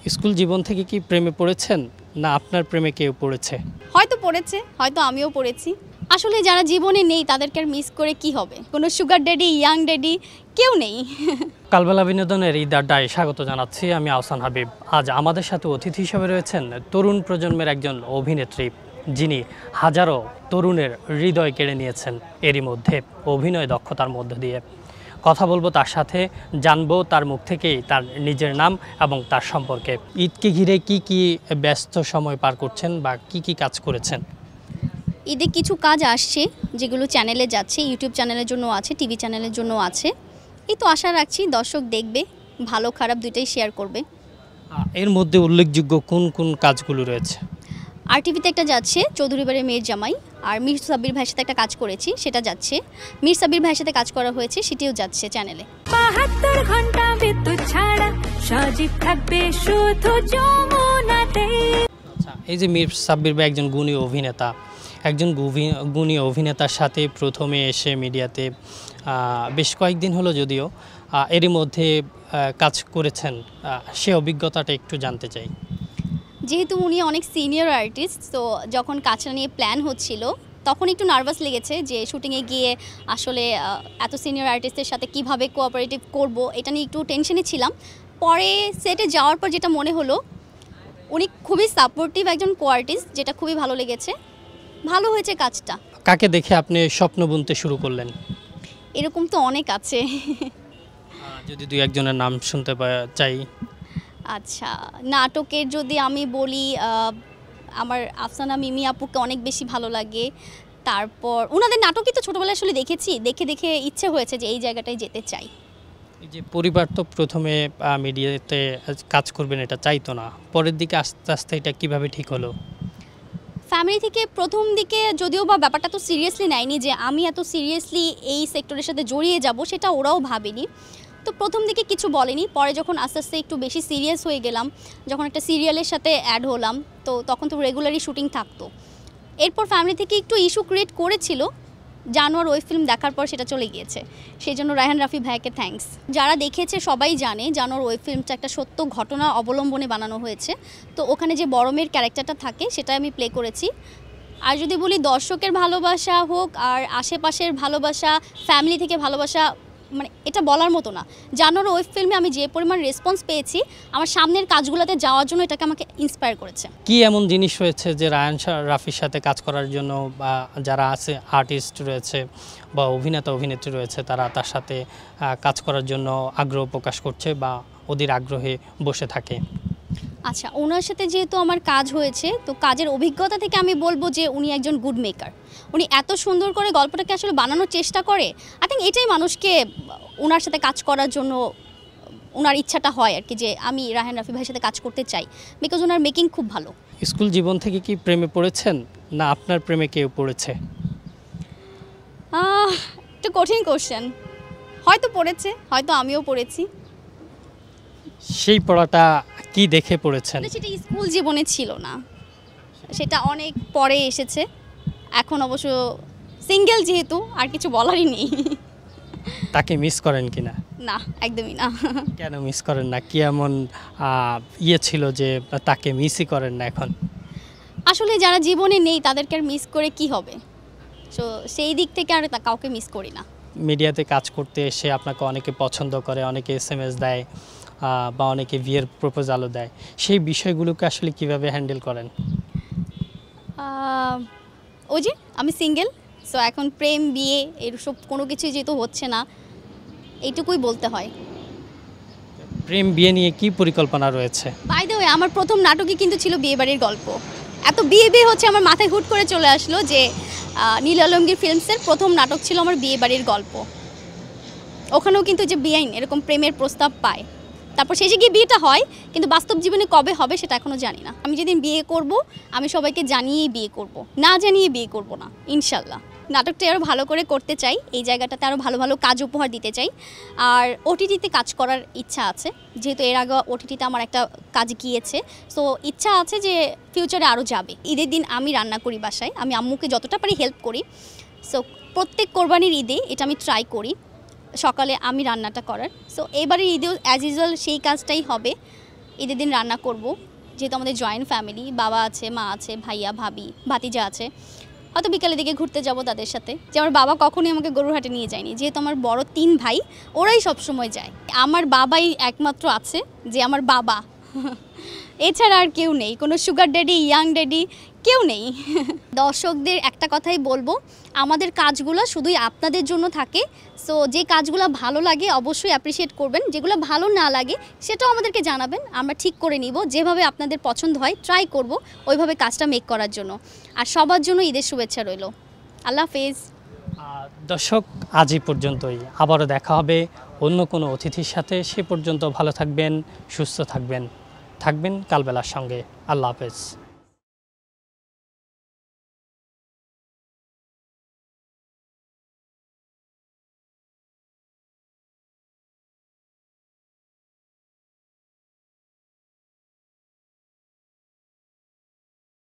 School জীবন থেকে কি প্রেমে পড়েছেন না আপনার প্রেমে কেউ পড়েছে? হয়তো পড়েছে, হয়তো আমিও পড়েছি। আসলে যারা জীবনে নেই তাদেরকে আর মিস করে কি হবে? কোনো সুগার ড্যাডি, ইয়াং ড্যাডি কেউ নেই। কালবেলা বিনোদনের ঈদ আড্ডায় স্বাগত জানাচ্ছি। আমি আহসান হাবিব। আজ আমাদের সাথে অতিথি হিসেবে রয়েছেন তরুণ প্রজন্মের একজন অভিনেত্রী, যিনি হাজারো তরুণের হৃদয় কেড়ে নিয়েছেন এরই মধ্যে অভিনয় দক্ষতার মধ্য দিয়ে। কথা বলবো তার সাথে, জানবো তার মুখ থেকেই তার নিজের নাম এবং তার সম্পর্কে। ঈদকে ঘিরে কি ব্যস্ত সময় পার করছেন বা কি কাজ করেছেন? ঈদে কিছু কাজ আসছে যেগুলো চ্যানেলে যাচ্ছে, ইউটিউব চ্যানেলের জন্য আছে, টিভি চ্যানেলের জন্য আছে। এই তো আশা রাখছি দর্শক দেখবে, ভালো খারাপ দুইটাই শেয়ার করবে। এর মধ্যে উল্লেখযোগ্য কোন কাজগুলো রয়েছে? আর টিভিতে একটা যাচ্ছে চৌধুরী বাড়ির মেয়ের জামাই, আর মীর সাব্বির ভাইয়ের সাথে একটা কাজ করেছি সেটা যাচ্ছে। মীর সাব্বির ভাইয়ের সাথে কাজ করা হয়েছে সেটিও যাচ্ছে চ্যানেলে। ৭২ ঘন্টা বিদ্যুৎ ছাড়া সজীব থাকবে শুধু যমুনাতে। আচ্ছা, এই যে মীর সাব্বির ভাই একজন গুণী অভিনেতা, একজন গুণী অভিনেতার সাথে প্রথমে এসে মিডিয়াতে বেশ কয়েকদিন হলো, যদিও এরই মধ্যে কাজ করেছেন, সে অভিজ্ঞতাটা একটু জানতে চাই। যেহেতু উনি অনেক সিনিয়র আর্টিস্ট, তো যখন কাজটা নিয়ে প্ল্যান হচ্ছিল তখন একটু নার্ভাস লেগেছে যে শুটিংয়ে গিয়ে আসলে এত সিনিয়র আর্টিস্টের সাথে কিভাবে কোঅপারেটিভ করব, এটা নিয়ে একটু টেনশনে ছিলাম। পরে সেটে যাওয়ার পর যেটা মনে হলো, উনি খুবই সাপোর্টিভ একজন কোআর্টিস্ট, যেটা খুবই ভালো লেগেছে। ভালো হয়েছে কাজটা। কাকে দেখে আপনি স্বপ্ন বুনতে শুরু করলেন? এরকম তো অনেক আছে। যদি দুই একজনের নাম শুনতে চাই। আচ্ছা, নাটকের যদি আমি বলি, আমার আফসানা মিমি আপুকে অনেক বেশি ভালো লাগে। তারপর ওনাদের নাটকই তো ছোটোবেলায় আসলে দেখেছি, দেখে ইচ্ছে হয়েছে যে এই জায়গাটায় যেতে চাই। এই যে পরিবার তো প্রথমে মিডিয়াতে কাজ করবেন এটা চাইতো না, পরের দিকে আস্তে আস্তে এটা কিভাবে ঠিক হলো? ফ্যামিলি থেকে প্রথম দিকে যদিও বা ব্যাপারটা তো সিরিয়াসলি নেয়নি যে আমি এত সিরিয়াসলি এই সেক্টরের সাথে জড়িয়ে যাব, সেটা ওরাও ভাবেনি। তো প্রথম দিকে কিছু বলেনি, পরে যখন আস্তে আস্তে একটু বেশি সিরিয়াস হয়ে গেলাম, যখন একটা সিরিয়ালের সাথে অ্যাড হলাম, তো তখন তো রেগুলারই শুটিং থাকতো। এরপর ফ্যামিলি থেকে একটু ইস্যু ক্রিয়েট করেছিল, জানোয়ার ওই ফিল্ম দেখার পর সেটা চলে গিয়েছে। সেই জন্য রায়হান রাফি ভাইকে থ্যাঙ্কস। যারা দেখেছে সবাই জানে জানোয়ার ওই ফিল্মটা একটা সত্য ঘটনা অবলম্বনে বানানো হয়েছে। তো ওখানে যে বড় মেয়ের ক্যারেক্টারটা থাকে সেটা আমি প্লে করেছি। আর যদি বলি দর্শকের ভালোবাসা হোক আর আশেপাশের ভালোবাসা, ফ্যামিলি থেকে ভালোবাসা, মানে এটা বলার মতো না। জানোয়ার ওই ফিল্মে আমি যে পরিমাণ রেসপন্স পেয়েছি, আমার সামনের কাজগুলোতে যাওয়ার জন্য এটাকে আমাকে ইন্সপায়ার করেছে। কি এমন জিনিস রয়েছে যে রায়হান রাফির সাথে কাজ করার জন্য, বা যারা আছে আর্টিস্ট রয়েছে বা অভিনেত্রী রয়েছে, তারা তার সাথে কাজ করার জন্য আগ্রহ প্রকাশ করছে বা অধীর আগ্রহে বসে থাকে? আচ্ছা, ওনার সাথে যেহেতু আমার কাজ হয়েছে, তো কাজের অভিজ্ঞতা থেকে আমি বলবো যে উনি একজন গুড মেকার। উনি এত সুন্দর করে গল্পটাকে আসলে বানানোর চেষ্টা করে। আই থিঙ্ক এটাই মানুষকে ওনার সাথে কাজ করার জন্য ওনার ইচ্ছাটা হয় আর কি, যে আমি রায়হান রাফি ভাইয়ের সাথে কাজ করতে চাই, বিকজ ওনার মেকিং খুব ভালো। স্কুল জীবন থেকে কি প্রেমে পড়েছেন না আপনার প্রেমে কেউ পড়েছে? একটু কঠিন কোশ্চেন। হয়তো পড়েছে, হয়তো আমিও পড়েছি। সেই পড়াটা কি দেখে পড়েছেন? সেটা স্কুল জীবনে ছিল না, সেটা অনেক পরে এসেছে। এখন অবশ্য সিঙ্গেল, যেহেতু আর কিছু বলারই নেই। তাকে মিস করেন কিনা? না, একদমই না। কেন মিস করেন না? কি এমন ছিল যে তাকে মিসই করেন না এখন? আসলে যারা জীবনে নেই তাদেরকে আর মিস করে কি হবে, তো সেই দিক থেকে আর কাউকে মিস করি না। মিডিয়াতে কাজ করতে এসে আপনাকে অনেকে পছন্দ করে, অনেকে SMS দেয় বা অনেকে বিয়ের প্রপোজালও দেয়, সেই বিষয়গুলোকে আসলে কিভাবে হ্যান্ডেল করেন? ওই যে আমি সিঙ্গেল, সো এখন প্রেম বিয়ে এসব কোনো কিছুই যেহেতু হচ্ছে না, এইটুকুই বলতে হয়। প্রেম বিয়ে নিয়ে কি পরিকল্পনা রয়েছে? বাই দ্য ওয়ে, আমার প্রথম নাটকই কিন্তু ছিল বিয়েবাড়ির গল্প। এত বিয়ে হচ্ছে আমার মাথায় হুট করে চলে আসলো যে নীল আলমগীর ফিল্মসের প্রথম নাটক ছিল আমার বিয়েবাড়ির গল্প। ওখানেও কিন্তু যে বিআইন এরকম প্রেমের প্রস্তাব পায়, তারপর শেষে গিয়ে বিয়েটা হয়, কিন্তু বাস্তব জীবনে কবে হবে সেটা এখনও জানি না। আমি যেদিন বিয়ে করব, আমি সবাইকে জানিয়েই বিয়ে করব, না জানিয়ে বিয়ে করব না, ইনশাল্লাহ। নাটকটা আরও ভালো করে করতে চাই, এই জায়গাটাতে আরও ভালো ভালো কাজ উপহার দিতে চাই। আর ওটিটিতে কাজ করার ইচ্ছা আছে, যেহেতু এর আগে ওটিটিতে আমার একটা কাজ গিয়েছে, সো ইচ্ছা আছে যে ফিউচারে আরও যাবে। ঈদের দিন আমি রান্না করি বাসায়, আমি আম্মুকে যতটা পারি হেল্প করি। সো প্রত্যেক কোরবানির ঈদে এটা আমি ট্রাই করি, সকালে আমি রান্নাটা করার। সো এবারের ঈদেও অ্যাজ ইউজুয়াল সেই কাজটাই হবে। ঈদের দিন রান্না করব, যেহেতু আমাদের জয়েন্ট ফ্যামিলি, বাবা আছে, মা আছে, ভাইয়া, ভাবি, ভাতিজা আছে। হয়তো বিকালের দিকে ঘুরতে যাব তাদের সাথে। যে আমার বাবা কখনোই আমাকে গরুর হাটে নিয়ে যায়নি, যেহেতু আমার বড় 3 ভাই, ওরাই সবসময় যায়। আমার বাবাই একমাত্র আছে যে আমার বাবা, এছাড়া আর কেউ নেই, কোনো সুগার ড্যাডি, ইয়াং ড্যাডি কেউ নেই। দর্শকদের একটা কথাই বলবো, আমাদের কাজগুলো শুধুই আপনাদের জন্য থাকে। সো যে কাজগুলো ভালো লাগে অবশ্যই অ্যাপ্রিসিয়েট করবেন, যেগুলো ভালো না লাগে সেটাও আমাদেরকে জানাবেন, আমরা ঠিক করে নিব। যেভাবে আপনাদের পছন্দ হয় ট্রাই করব ওইভাবে কাজটা মেক করার জন্য। আর সবার জন্য ঈদের শুভেচ্ছা রইল। আল্লাহ হাফেজ। দর্শক, আজই পর্যন্তই। আবারও দেখা হবে অন্য কোনো অতিথির সাথে। সে পর্যন্ত ভালো থাকবেন, সুস্থ থাকবেন কালবেলার সঙ্গে। আল্লাহ হাফেজ।